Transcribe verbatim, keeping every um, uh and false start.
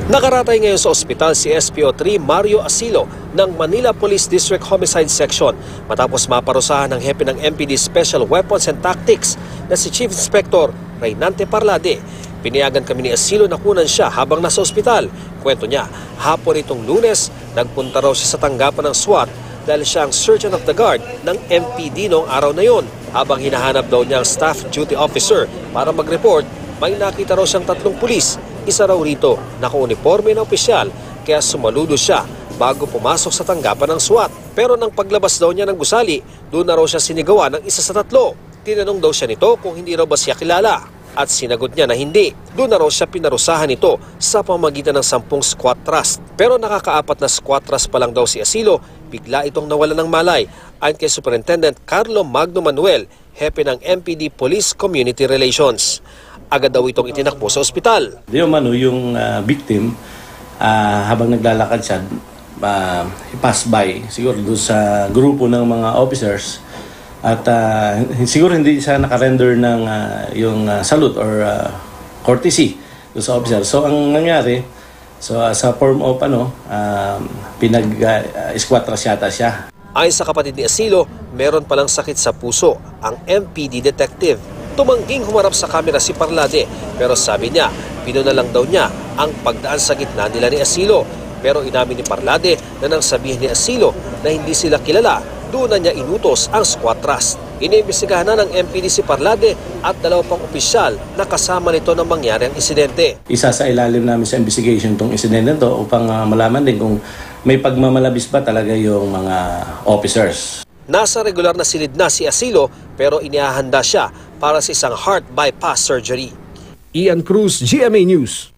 Nakaratay ngayon sa ospital si S P O three Mario Asilo ng Manila Police District Homicide Section matapos maparusahan ng hepe ng M P D Special Weapons and Tactics na si Chief Inspector Reynante Parlade. Pinayagan kami ni Asilo na kunan siya habang nasa ospital. Kwento niya, hapon itong Lunes, nagpunta raw siya sa tanggapan ng SWAT dahil siya ang Sergeant of the Guard ng M P D noong araw na yon. Habang hinahanap daw niya ang Staff Duty Officer para mag-report, may nakita raw siyang tatlong pulis. Isa raw rito, naka-uniforme na opisyal, kaya sumaludo siya bago pumasok sa tanggapan ng SWAT. Pero nang paglabas daw niya ng gusali, doon na raw siya sinigawan ng isa sa tatlo. Tinanong daw siya nito kung hindi raw ba siya kilala at sinagot niya na hindi. Doon na raw siya pinarusahan nito sa pamamagitan ng sampung squat thrust. Pero nakakaapat na squat thrust pa lang daw si Asilo, bigla itong nawala ng malay. Ayon kay Superintendent Carlo Magno Manuel, hepe ng M P D Police Community Relations. Agad daw itong itinakbo sa ospital. Di umano yung uh, victim, uh, habang naglalakad siya, uh, pass by siguro doon sa grupo ng mga officers at uh, siguro hindi siya nakarender ng uh, yung uh, salute or uh, courtesy doon sa officer. So ang nangyari, so uh, sa form of ano, uh, pinag-squatras uh, yata siya. Ayon sa kapatid ni Asilo, meron palang sakit sa puso ang M P D detective. Tumangging humarap sa kamera si Parlade pero sabi niya, pinuna lang daw niya ang pagdaan sa gitna nila ni Asilo. Pero inamin ni Parlade na nang sabihin ni Asilo na hindi sila kilala, doon na niya inutos ang squat thrust. Iniimbestigahan na ng M P D si Parlade at dalawa pang opisyal na kasama nito nang mangyari ang insidente. Isa sa ilalim namin sa investigation itong insidente to upang uh, malaman din kung may pagmamalabis ba talaga yung mga officers. Nasa regular na silid na si Asilo pero inihahanda siya para sa isang heart bypass surgery. Ian Cruz, G M A News.